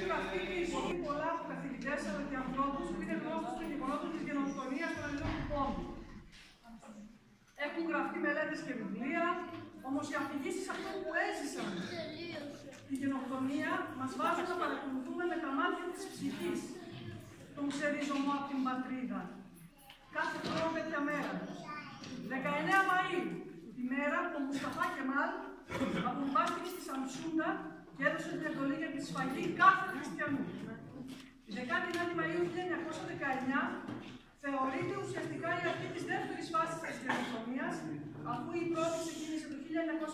γραφτεί πολύ πολλά από καθηγητές αλλά και ανθρώπους που είναι γνώστους των γεγονότων της γενοκτονίας των Ελλήνων του Πόντου. Έχουν γραφτεί μελέτες και βιβλία, όμως οι αφηγήσεις αυτών που έζησαν τη γενοκτονία μας βάζουν να παρακολουθούμε με τα μάτια της ψυχής τον ξεριζωμό από την πατρίδα. Κάθε χρόνο τέτοια μέρα. 19 Μαΐου, τη μέρα που ο Μουσταφά Κεμάλ αποβάστηκε στη Σαμσούντα και έδωσε την εντολή για τη σφαγή κάθε χριστιανού. Η 19η Μαΐου 1919 θεωρείται ουσιαστικά η αρχή της δεύτερης φάσης της γενοκτονίας, αφού η πρώτη ξεκίνησε το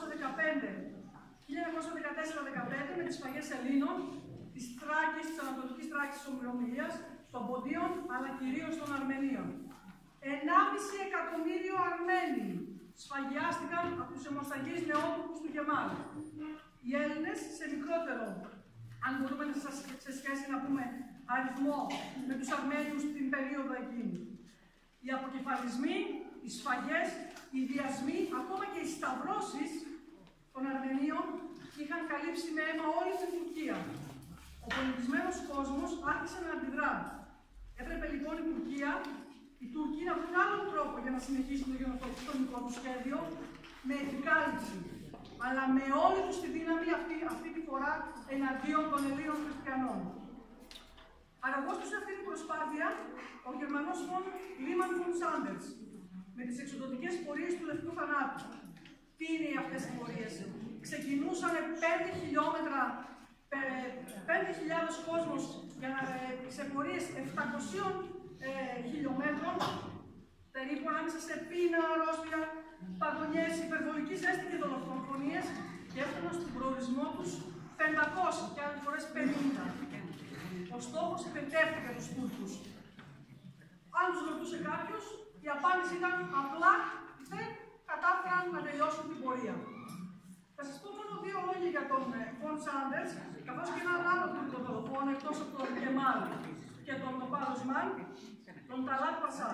1914-15 με τις σφαγές Ελλήνων, της Θράκης, της Ανατολικής Θράκης της Ομηρομιλίας, των Ποντίων, αλλά κυρίως των Αρμενίων. 1,5 εκατομμύριο Αρμένοι σφαγιάστηκαν από τους αιμοσταγείς νεότουρκους του Κεμάλ. Οι Έλληνες σε μικρότερο, αν μπορούμε σε σχέση να πούμε αριθμό με τους Αρμένιους την περίοδο εκείνη. Οι αποκεφαλισμοί, οι σφαγές, οι βιασμοί, ακόμα και οι σταυρώσεις των Αρμενίων είχαν καλύψει με αίμα όλη την Τουρκία. Ο πολιτισμένος κόσμος άρχισε να αντιδρά. Έπρεπε λοιπόν οι Τούρκοι να βρουν άλλον τρόπο για να συνεχίσουν το γενοκτονικό του σχέδιο με επικάλυψη, αλλά με όλη τους τη δύναμη αυτή τη φορά εναντίον των Ελλήνων χριστιανών. Αραγός τους αυτή την προσπάθεια ο Γερμανός Λίμαν φον Σάντερς με τις εξοδοτικές πορείες του Λευκού Θανάτου. Τι είναι αυτές οι πορείες? Ξεκινούσαν 5 χιλιόμετρα, 5.000 κόσμος σε πορείες 700 χιλιόμετρων, περίπου ανάμεσα σε πείνα, αρρώστια, παγωνιές, υπερβολική ζέστη και δολοφονίες, και έφταναν στον προορισμό τους 500 και άλλες φορές 50. Ο στόχος επετέφθηκε για τους Τούρκους. Αν τους ρωτούσε κάποιος, η απάντηση ήταν απλά δεν κατάφεραν να τελειώσουν την πορεία. Θα σας πω μόνο 2 λόγια για τον Φον Σάντερς, καθώς και έναν άλλο Τούρκο δολοφόνο, εκτός από τον Κεμάλ και τον Παροσμάν, τον Ταλάτ Πασά.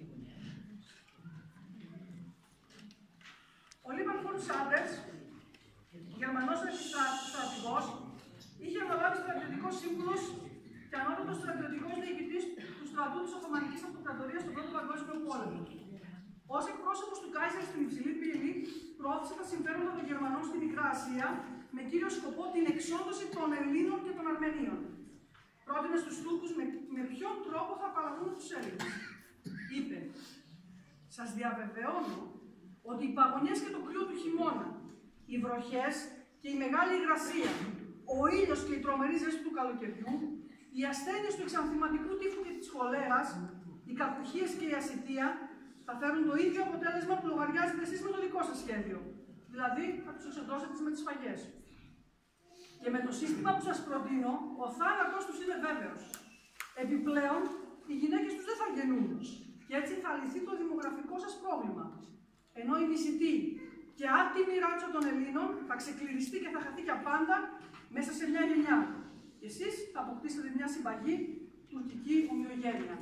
Ο Λίμαν φον Σάντερς, Γερμανός στρατηγός, είχε αναλάβει στρατιωτικός σύμβουλος και ανώτατος στρατιωτικός διοικητής του στρατού της Οθωμανικής Αυτοκρατορίας στον Πρώτο Παγκόσμιο Πόλεμο. Ως εκπρόσωπος του Κάιζερ στην Υψηλή Πύλη, προώθησε τα συμφέροντα των Γερμανών στη Μικρά Ασία με κύριο σκοπό την εξόντωση των Ελλήνων και των Αρμενίων. Πρότεινε στους Τούρκους με ποιον τρόπο θα απαλλαγούν τους Έλληνες. Είπε: «Σας διαβεβαιώνω ότι οι παγωνιές και το κρύο του χειμώνα, οι βροχές και η μεγάλη υγρασία, ο ήλιος και η τρομερή ζέστη του καλοκαιριού, οι ασθένειες του εξανθηματικού τύφου και της χολέρας, οι κακουχίες και η ασιτεία θα φέρουν το ίδιο αποτέλεσμα που λογαριάζετε εσείς με το δικό σας σχέδιο. Δηλαδή, θα τους εξοντώσετε με τις σφαγές. Και με το σύστημα που σας προτείνω, ο θάνατος τους είναι βέβαιος. Επιπλέον, οι γυναίκες τους δεν θα γεννούν. Και έτσι θα λυθεί το δημογραφικό σας πρόβλημα. Ενώ η μισητή και άτιμη ράτσα των Ελλήνων θα ξεκληριστεί και θα χαθεί για πάντα μέσα σε μια γενιά. Και εσείς θα αποκτήσετε μια συμπαγή τουρκική ομοιογένεια».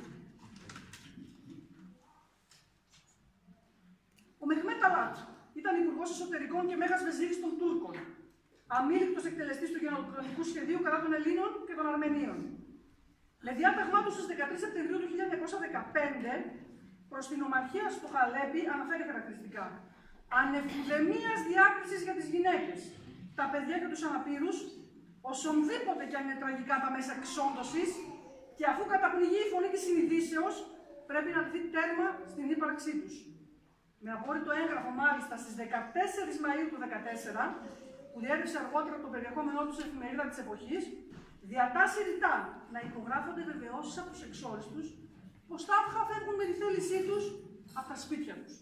Ο Μεχμέτ Ταλάτ ήταν υπουργός εσωτερικών και μέγας βεζίρης των Τούρκων, αμήλικτος εκτελεστής του γενοκτονικού σχεδίου κατά των Ελλήνων και των Αρμενίων. Με διάταγμά του στις 13 Σεπτεμβρίου του 1915, προς την ομαρχία στο Χαλέπι αναφέρει χαρακτηριστικά: «Ανεπιδεμίας διάκρισης για τις γυναίκες, τα παιδιά και τους αναπήρους, οσονδήποτε κι αν είναι τραγικά τα μέσα εξόντωσης, και αφού καταπνιγεί η φωνή της συνειδήσεως, πρέπει να δει τέρμα στην ύπαρξή τους». Με απόρριτο έγγραφο, μάλιστα, στις 14 Μαΐου του 2014, που διέρευσε αργότερα το περιεχόμενό του σε εφημερίδα της εποχής, διατάσσει ρητά να υπογράφονται βεβαιώσεις από τους εξόριστους πως τα αύχα φεύγουν με τη θέλησή τους από τα σπίτια τους.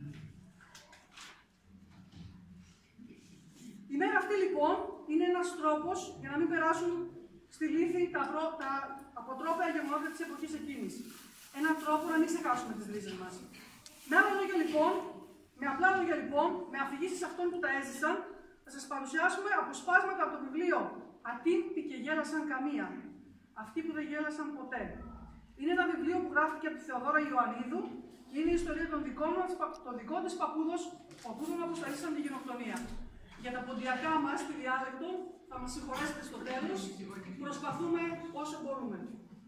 Η μέρα αυτή, λοιπόν, είναι ένας τρόπος για να μην περάσουν στη λύθη τα αποτρόπαια γεγονότα της εποχής εκείνης. Έναν τρόπο να μην ξεχάσουμε τις ρίζες μας. Με άλλα λόγια, λοιπόν, με απλά λόγια, λοιπόν, με αφηγήσεις αυτών που τα έζησαν, θα σας παρουσιάσουμε αποσπάσματα από το βιβλίο «Ατύποι και γέλασαν καμία. Αυτοί που δεν γέλασαν ποτέ». Είναι ένα βιβλίο που γράφτηκε από τη Θεοδόρα Ιωαννίδου και είναι η ιστορία των δικών της παππούδων όπως τα ήσαν τη γενοκτονία. Για τα ποντιακά μας, τη διάλεκτο, θα μας συγχωρέσετε στο τέλος. προσπαθούμε όσο μπορούμε.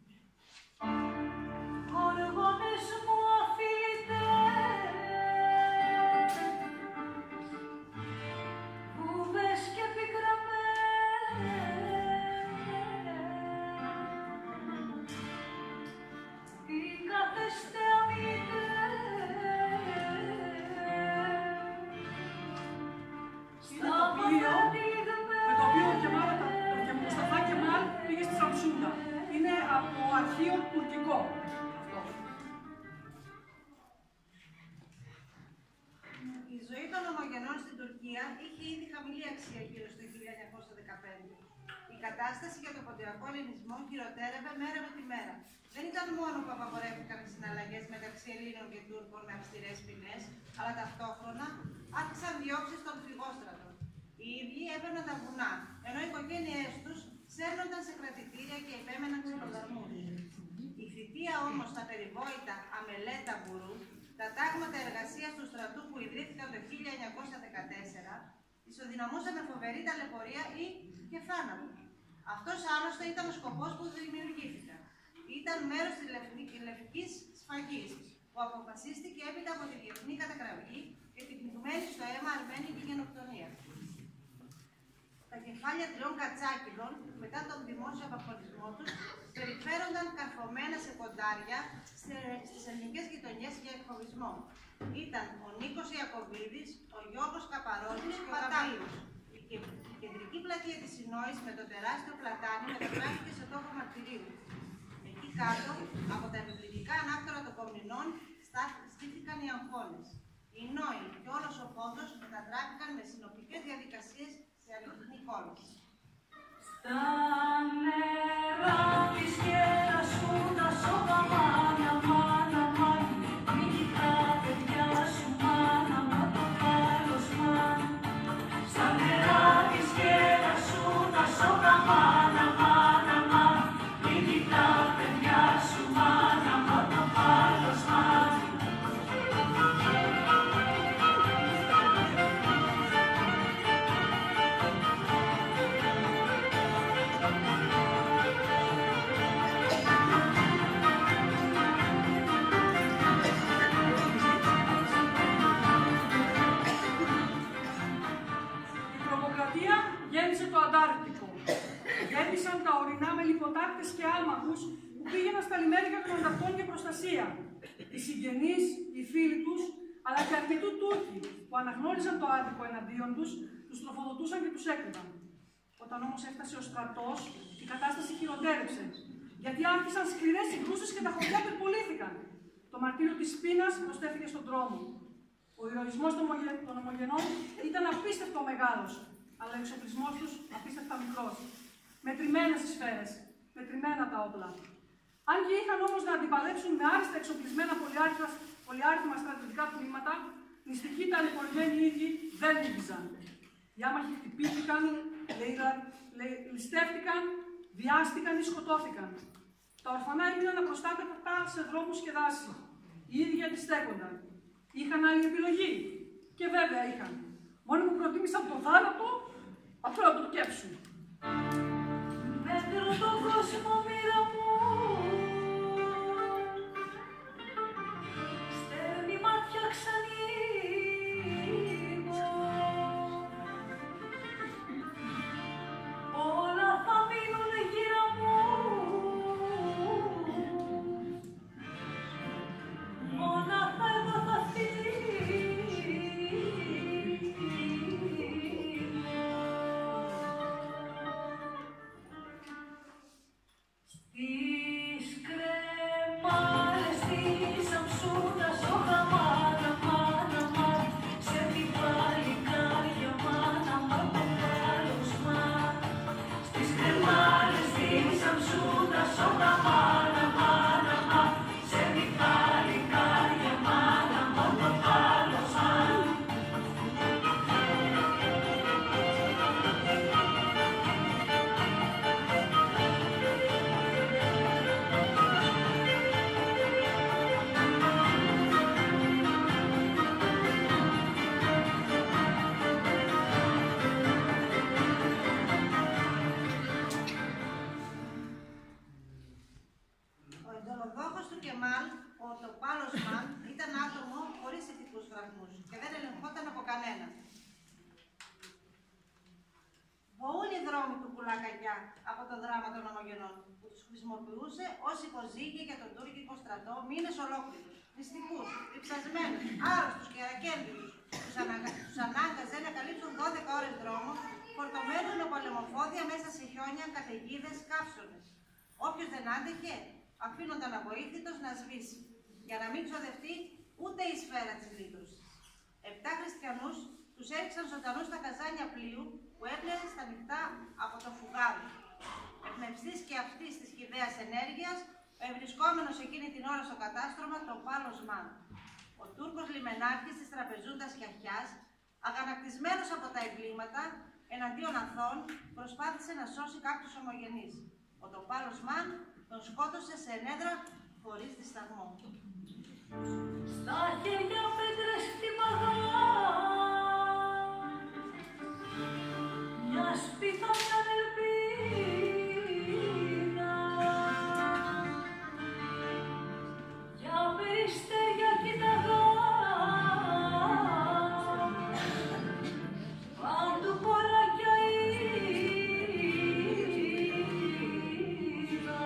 Οργώνες μου αφιλητές, βούβες και πικραμένες, τι κάθεστε αμύτες, στα μάτια με το οποίο ο Μουσταφά Κεμάλ πήγε στη Σαμσούντα. Είναι από αρχείο τουρκικό. Η ζωή των ομογενών στην Τουρκία είχε ήδη χαμηλή αξία γύρω στο 1915. Η κατάσταση για το ποντιακό ελληνισμό χειροτέρευε μέρα με τη μέρα. Δεν ήταν μόνο που απαγορεύτηκαν οι συναλλαγές μεταξύ Ελλήνων και Τούρκων με αυστηρές ποινές, αλλά ταυτόχρονα άρχισαν διώξεις των φυγόστρατων. Οι ίδιοι έπαιρναν τα βουνά, ενώ οι οικογένειές τους σέρνονταν σε κρατητήρια και υπέμεναν ξυλοδαρμούς. Η θητεία όμως στα περιβόητα αμελέτα μπουρού, τα τάγματα εργασίας του στρατού που ιδρύθηκαν το 1914, ισοδυναμούσαν με φοβερή ταλαιπωρία ή και θάνατο. Αυτός άλλωστε ήταν ο σκοπός που δημιουργήθηκαν. Ήταν μέρος της λευκής σφαγής, που αποφασίστηκε έπειτα από τη διεθνή κατακραυγή και την πνιγμένη στο αίμα αρμένικη γενοκτονία. Τα κεφάλια 3 κατσάκιδων, μετά τον δημόσιο απαγχωνισμό τους, περιφέρονταν καρφωμένα σε ποντάρια στις ελληνικές γειτονιές για εκφοβισμό. Ήταν ο Νίκος Ιακωβίδης, ο Γιώργος Καπαρώτης και ο Γαβρίλος. Η κεντρική πλατεία της Συνόης με το τεράστιο πλατάνι μεταφράστηκε σε τόπο μαρτυρίου. Εκεί κάτω, από τα επιβλητικά ανάκτορα των Κομνηνών, στήθηκαν οι αγχώνες. Οι Νόοι και όλος ο πόντος μετατράπηκαν με συνοπτικές διαδικασίες σε αληθινή κόλαση. Στα νερά της γέρας σου τα σώμα μάνα, μάνα, μάνα, μη κοιτά παιδιά σου μάνα, μα το κάλος μάνα. Στα νερά της γέρας σου τα σώμα μάνα, μάνα, μάνα, μη κοιτά παιδιά σου μάνα, μα το κάλος μάνα. Γέννησε το Αντάρτικο. Γέννησαν τα ορεινά με λιποτάκτες και άμαχους που πήγαιναν στα λιμέρια των ανταρτών για προστασία. Οι συγγενείς, οι φίλοι τους, αλλά και αρκετού Τούρκοι που αναγνώριζαν το άδικο εναντίον τους τροφοδοτούσαν και τους έκρυβαν. Όταν όμως έφτασε ο στρατός, η κατάσταση χειροτέρεψε. Γιατί άρχισαν σκληρές συγκρούσεις και τα χωριά πυρπολήθηκαν. Το μαρτύριο της πείνας προστέθηκε στον δρόμο. Ο ηρωισμός των ομογενών ήταν απίστευτο μεγάλος, αλλά ο εξοπλισμός τους απίστευτα μικρός. Μετρημένες οι σφαίρες, μετρημένα τα όπλα. Αν και είχαν όμως να αντιπαλέψουν με άριστα εξοπλισμένα πολυάριθμα στρατιωτικά τμήματα, νηστικοί ταλαιπωρημένοι ίδιοι δεν λύγιζαν. Οι άμαχοι χτυπήθηκαν, ληστεύτηκαν, βιάστηκαν ή σκοτώθηκαν. Τα ορφανά έμειναν απροστάτευτα σε δρόμους και δάση. Οι ίδιοι αντιστέκονταν. Είχαν άλλη επιλογή. Και βέβαια είχαν. Μόνοι που προτίμησαν το θάνατο, αυτό να το κέψουν. Μέτρω τον κόσμο μοίρα μου, στέρνει μάτια ξανοίγω. Όλα θα μείνουν γύρω μου, μόναχα εγώ θα φύγω. Κεμάλ, ο Τοπάλος Μαν, ήταν άτομο χωρίς ηθικούς φραγμούς και δεν ελεγχόταν από κανένα. Βοούν οι δρόμοι του Κουλακαγιά από το δράμα των Ομογενών, που τους χρησιμοποιούσε ως υποζύγια για τον τουρκικό στρατό μήνες ολόκληρους. Μυστικούς, διψασμένους, άρρωστους και αρακένδυτους, τους ανάγκαζε να καλύψουν 12 ώρες δρόμο, φορτωμένους με πολεμοφόδια μέσα σε χιόνια, καταιγίδες, καύσονες. Όποιος δεν άντεχε, αφήνονταν αβοήθητος να σβήσει, για να μην ξοδευτεί ούτε η σφαίρα της λύτρωσης. 7 χριστιανούς τους έριξαν ζωντανούς στα καζάνια πλοίου που έπλαινε στα νυχτά από το φουγάδι. Εμπνευστής και αυτής της χυδαίας ενέργειας, ευρισκόμενος εκείνη την ώρα στο κατάστρωμα, το Πάλος Μαν. Ο Τούρκος λιμενάρχης της τραπεζούντας Χιαχιάς, αγανακτισμένος από τα εγκλήματα εναντίον αθώων, προσπάθησε να σώσει κάποιους ομογενείς. Ο Τοπάλος Μαν τον σκότωσε σε ενέδρα χωρίς δισταγμό. Στα χέρια πέτρες χτυπαγά, μια σπίθα μια ελπίδα, για περιστέρια κοίταγα, παντού κοράκια είδα.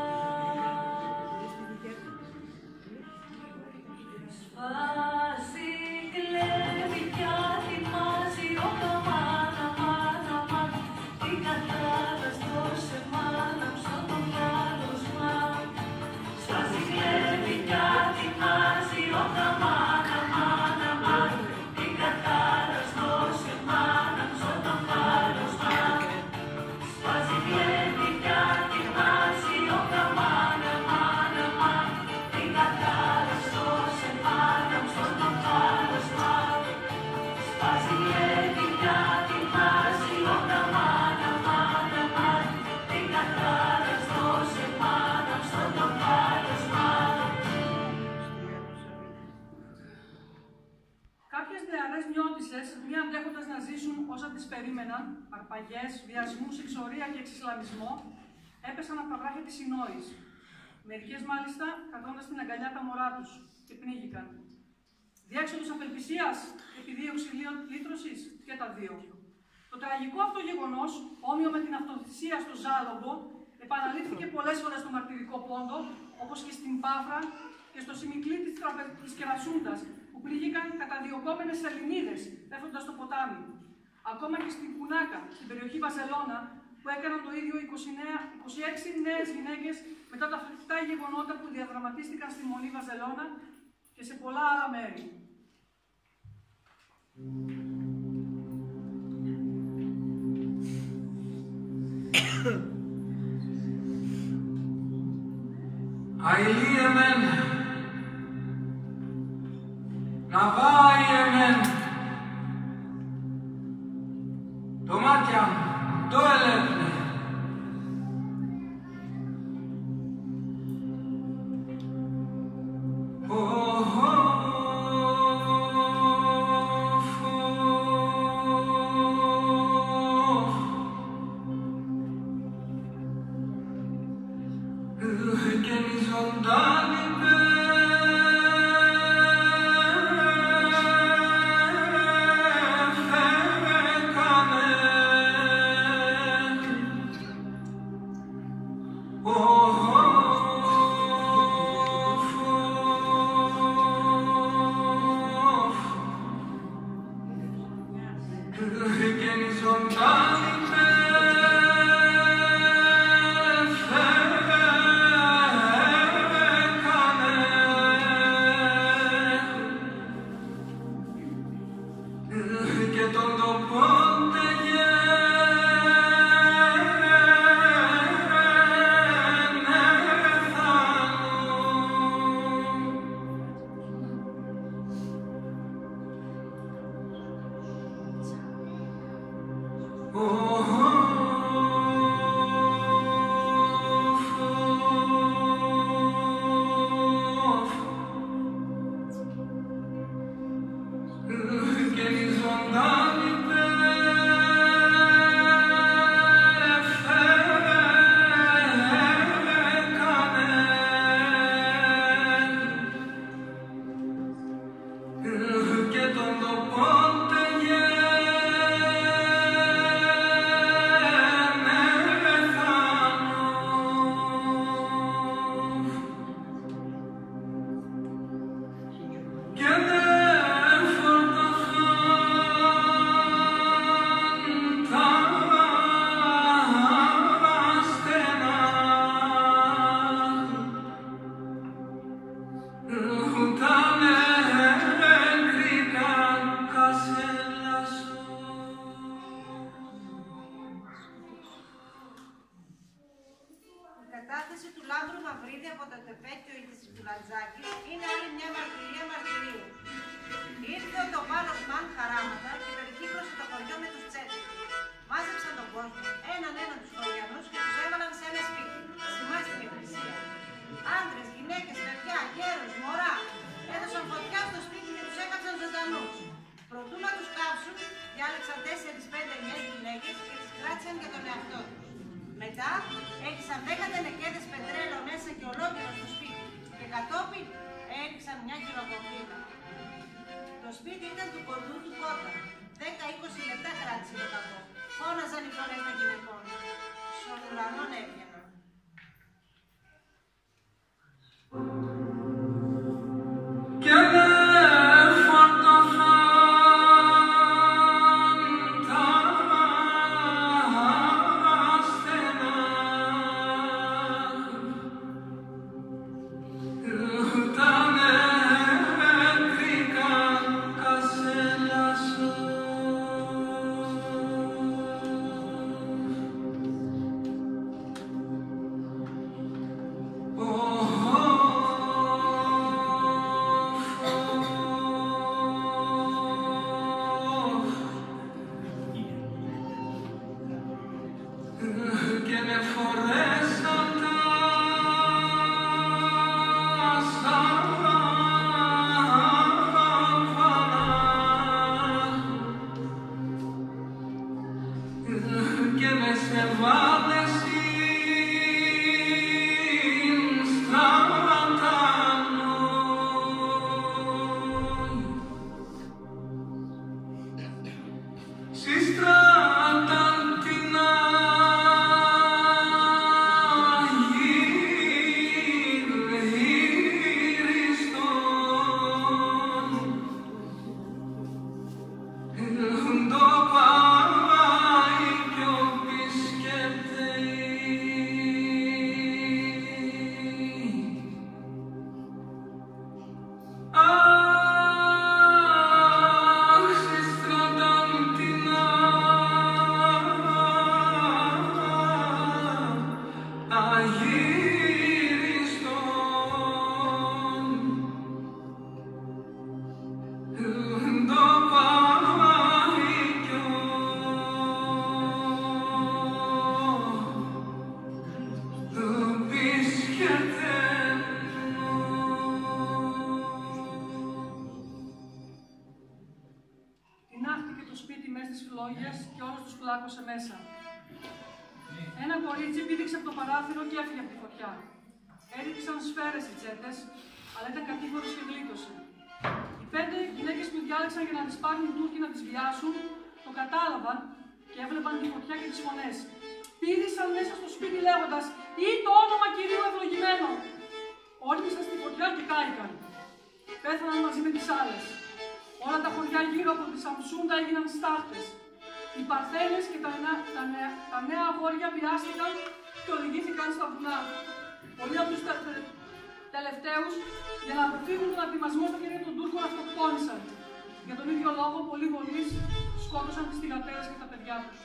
Σπάζει, κλέβει κι ατιμάζει ο καμάνα, μάνα, μάνα, την κατάδας δώσε μάνα μου στο τον Πάλος Μαν. Σπάζει, κλέβει κι ατιμάζει ο καμάνα, μάνα, μάνα, την κατάδας δώσε μάνα μου στο τον Πάλος Μαν. Σπάζει, κλέβει κι ατιμάζει ο καμάνα, μάνα, μάνα, την κατάδας δώσε μάνα μου στο τον Πάλος Μαν. Σπάζει, κλέβει κι ατιμάζει ο καμάνα, μάνα, μάνα, την κατάδας δώσε μάνα μου στο τον Πάλος Μαν. Κάποιες νεαρές νιώτισσες, μη αντέχοντας να ζήσουν όσα τις περίμεναν, αρπαγές, βιασμούς, εξορία και εξισλαμισμό, έπεσαν από τα βράχια της Συνόης. Μερικές μάλιστα κρατώντας την αγκαλιά τα μωρά τους και πνίγηκαν. Διέξοδος απελπισίας, επιδίωξη λύτρωσης και τα δύο. Το τραγικό αυτό γεγονός, όμοιο με την αυτοθυσία στο Ζάλομπο, επαναλήφθηκε πολλές φορές στο μαρτυρικό πόντο, όπως και στην Πάφρα και στο Σιμικλή της Κερασούντας, που πληγήκαν καταδιωκόμενες Ελληνίδες, πέφτοντας στο ποτάμι. Ακόμα και στην Κουνάκα, στην περιοχή Βαζελώνα, που έκαναν το ίδιο 26 νέες γυναίκες μετά τα φρικτά γεγονότα που διαδραματίστηκαν στη Μονή Βαζελώνα και σε πολλά άλλα μέρη. Αηλίεμεν, ναβάιεμεν, το μάτια μου, το ελέπνε. μετάθεση του Λάμπρου Μαυρίδη από το τεπέκιο της Μπουλαντζάκης είναι άλλη μια μαρτυρία μαρτυρίου. Ήρθε ο Τοπάλος Μαν χαράματα και περικύκλωσε το χωριό με τους τσέτες. Μάζεψαν τον κόσμο, έναν τους χωριανούς και τους έβαλαν σε ένα σπίτι, σημά στην εκκλησία. Άντρες, γυναίκες, παιδιά, γέρους, μωρά, έδωσαν φωτιά στο σπίτι και τους έκαψαν ζωντανούς. Προτού να τους κάψουν, διάλεξαν 4-5 νέες γυναίκες και τις κράτησαν για τον εαυτό τους. Μετά έριξαν 10 τενεκέδες πετρέλαιο μέσα και ολόκληρο στο σπίτι και κατόπιν έριξαν μια χειροκοπίδα. Το σπίτι ήταν του κοντού του Κότα. 10-20 λεπτά κράτησε το κακό. Φώναζαν οι φωνές των γυναικών. Στον ουρανό έβγαιναν. Μέσα. Ένα κορίτσι πήδηξε από το παράθυρο και έφυγε από τη φωτιά. Έριξαν σφαίρες οι τσέτες, αλλά ήταν κατήφορος και γλίτωσε. Οι 5 γυναίκες που διάλεξαν για να τις πάρουν οι Τούρκοι να τις βιάσουν, το κατάλαβαν και έβλεπαν τη φωτιά και τις φωνές. Πήδησαν μέσα στο σπίτι λέγοντας «Ή το όνομα Κυρίου ευλογημένο». Όρμησαν στη φωτιά και κάηκαν. Πέθαναν μαζί με τις άλλες. Όλα τα χωριά γύρω από τη Σαμσούντα έγιναν στάχτες. Οι Παρθένες και τα νέα αγόρια βιάστηκαν και οδηγήθηκαν στα βουνά. Πολλοί από τους τελευταίους, για να αποφύγουν τον ατιμασμό στα χέρια των Τούρκων, αυτοκτόνησαν. Για τον ίδιο λόγο, πολλοί γονείς σκότωσαν τις θυγατέρες και τα παιδιά τους.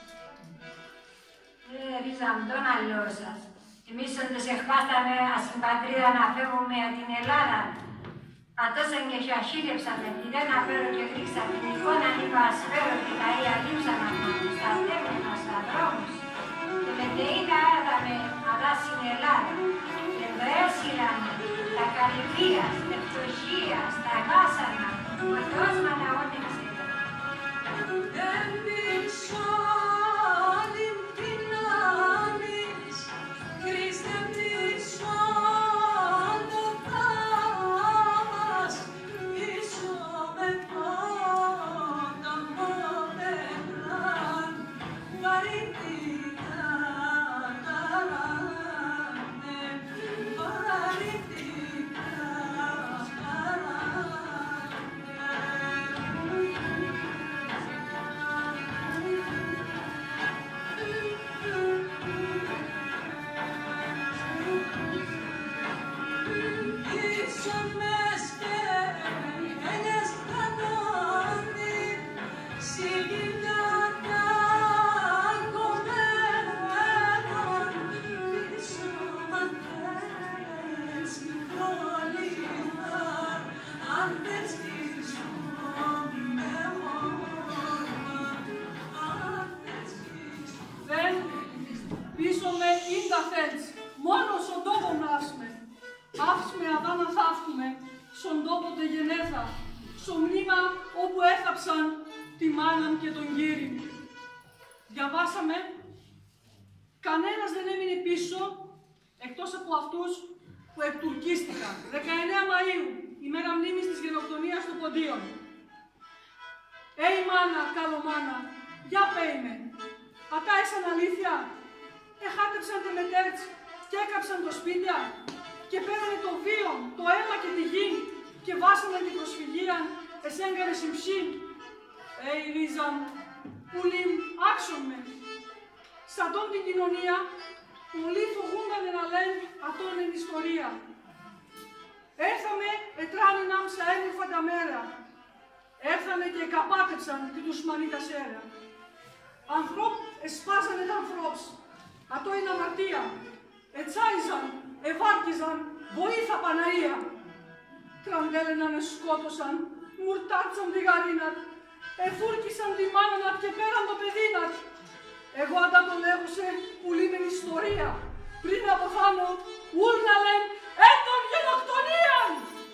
Ρίζαμε τον αλλό σας. Εμείς όντως εχπάσταμε στην πατρίδα να φεύγουμε από την Ελλάδα. Ατόσαν και χαχύρεψαμε τη δεν αφέρω και γρίξα την εικόνα νύπα ασφαίρω και τα ία λείψαν από τους στα τέμενα, στα δρόμους. Και με τεΐνα άρδαμε αλλά στην Ελλάδα. Και βρέσυραμε τα καρυβίας, τα φτωχία, στα βάσανα, ο Θεός μ' αναγώνεψε. στον τόπο τε γενέθα, στο μνήμα όπου έθαψαν τη μάναν και τον Κύριν. Διαβάσαμε, κανένας δεν έμεινε πίσω, εκτός από αυτούς που εκτουρκίστηκαν. 19 Μαΐου, ημέρα μνήμης της γενοκτονίας των Ποντίων. Μάνα, καλό μάνα, για πέιμε, ατά έσαν αλήθεια, εχάτεψαν τε μετέρτς και έκαψαν το σπίτια και πέρανε το βίο, το αίμα και τη γη και βάσανε την προσφυγία, εσέγκανε συμψήν. Ρίζα μου, πουλήμ, άξον με. Σαν τον την κοινωνία, πολλοί φοβούντανε να λένε ατόν εν ιστορία. Έρθαμε, ετράνιναμ σε έγγραφα τα μέρα. Έρθανε και εκαπάτεψαν τη δουσμανή τα σέρα. Ανθρώπ εσπάζανε τα ανθρώπς. Ατό είναι αμαρτία. Ετσάιζαν, ευάρκιζαν, βοήθα Παναία. Τραντέλεναν σκότωσαν, μουρτάτσαν τη γαρίνατ. Εφούρκισαν τη μάνανατ και πέραν το παιδίνατ. Εγώ αντά το λέγουσε που λίμεν ιστορία. Πριν από θάνο, ούλ να λέν έτον γενοκτονίαν.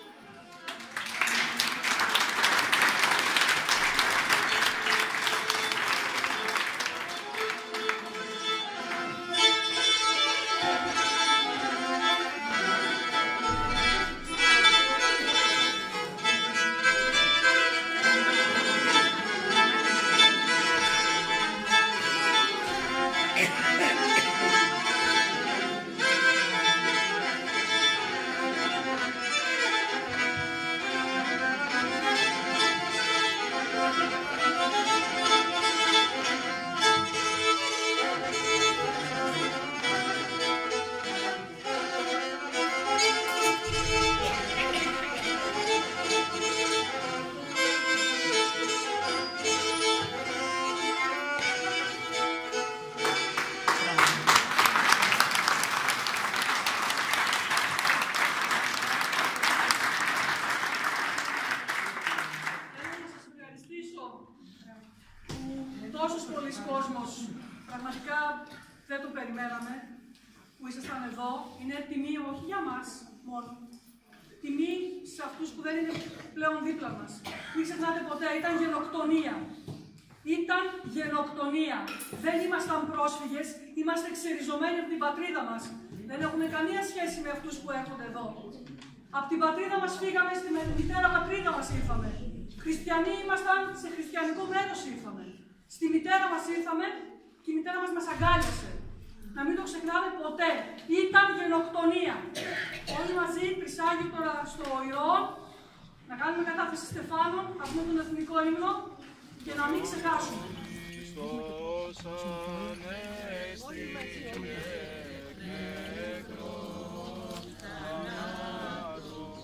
Τόσος πολλής κόσμος, πραγματικά δεν το περιμέναμε που ήσασταν εδώ. Είναι τιμή όχι για μας μόνο. Τιμή σε αυτούς που δεν είναι πλέον δίπλα μας. Μην ξεχνάτε ποτέ, ήταν γενοκτονία. Ήταν γενοκτονία. Δεν ήμασταν πρόσφυγες, είμαστε εξεριζωμένοι από την πατρίδα μας. Δεν έχουμε καμία σχέση με αυτούς που έρχονται εδώ. Από την πατρίδα μας φύγαμε, στη μητέρα πατρίδα μας ήρθαμε. Χριστιανοί ήμασταν, σε χριστιανικό μέρος ήρθαμε. Στη μητέρα μας ήρθαμε και η μητέρα μας αγκάλιασε. Να μην το ξεχνάμε ποτέ. Ήταν γενοκτονία. Όλοι μαζί, Τρισάγιο τώρα στο Ιερό, να κάνουμε κατάθεση στεφάνων, να πούμε τον εθνικό ύμνο και να μην ξεχάσουμε. Χριστός Ανέστη εκ νεκρών θανάτων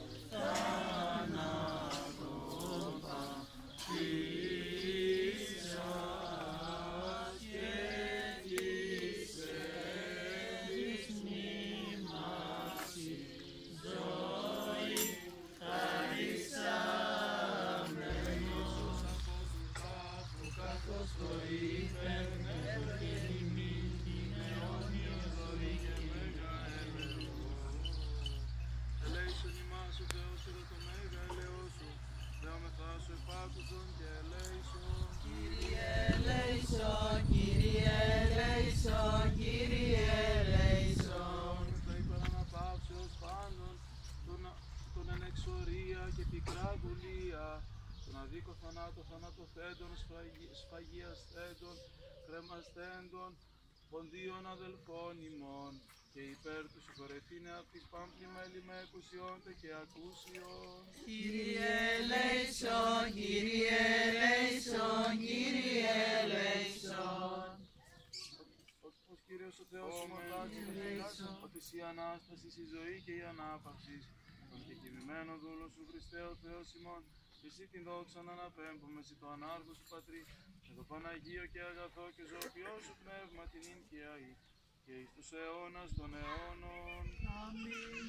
σφαγιαστέντων, κρεμαστέντων, ποντίων αδελφών ημών, και υπέρ του συγχωρεθήνε απ' της πάμπλημα ελιμαίκουσιόντε και ακούσιον. Κύριε ελέησον, Κύριε ελέησον, Κύριε ελέησον. Ως Κύριος ο Θεός ομορφάζει, ότι η Ανάσταση, η ζωή και η ανάπαυση, τον κεκοιμημένο δούλο σου Χριστέ ο Θεός ημών, εσύ την δόξα να αναπέμπουμε, εσύ το ανάρκο σου Πατρί, και το Παναγίο και αγαθό και ζωοποιό σου πνεύμα την ίν και αή, και εις τους αιώνας των αιώνων. Αμήν.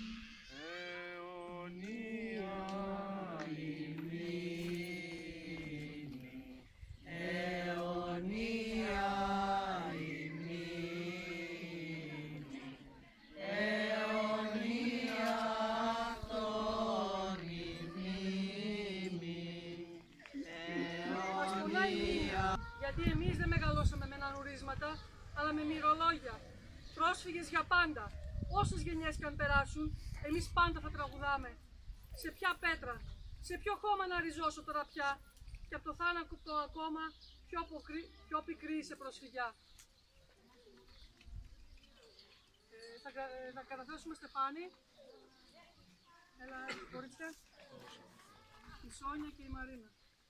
Αιωνία ημίνη, αιωνία ημίνη, αιωνία αυτόν ημών. ονόματα, αλλά με μυρολόγια. Πρόσφυγες για πάντα. Όσες γενιές και αν περάσουν, εμείς πάντα θα τραγουδάμε. Σε ποια πέτρα, σε ποιο χώμα να ριζώσω τώρα πια, και από το θάνατο ακόμα πιο πικρή σε προσφυγιά. Θα καταθέσουμε Στεφάνη. Έλα, κορίτσια. Η Σόνια και η Μαρίνα.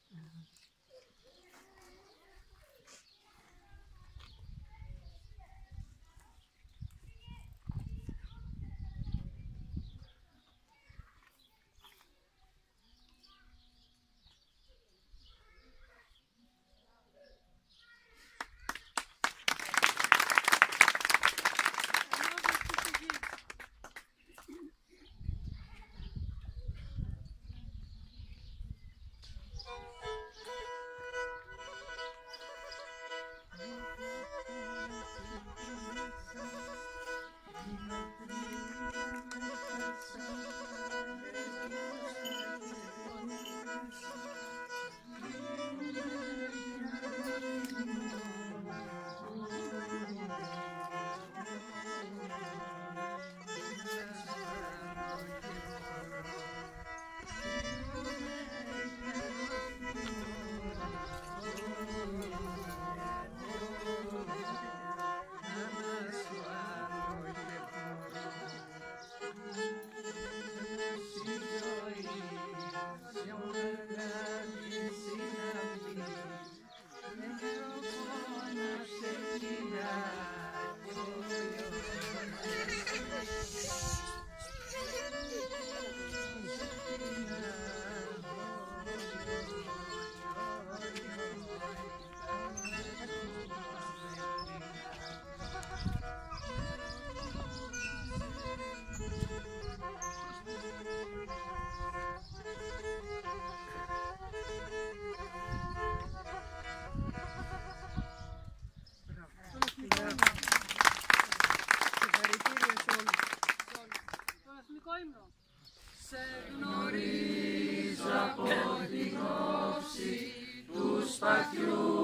Σε γνωρίζω από την όψη του σπαθιού